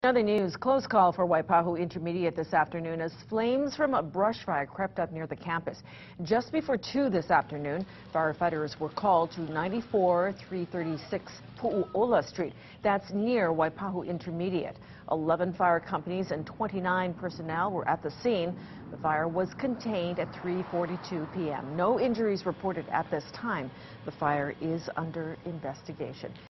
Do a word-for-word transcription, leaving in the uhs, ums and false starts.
Other news, close call for Waipahu Intermediate this afternoon as flames from a brush fire crept up near the campus. Just before two this afternoon, firefighters were called to ninety-four three thirty-six Pu'uola Street. That's near Waipahu Intermediate. eleven fire companies and twenty-nine personnel were at the scene. The fire was contained at three forty-two p m No injuries reported at this time. The fire is under investigation.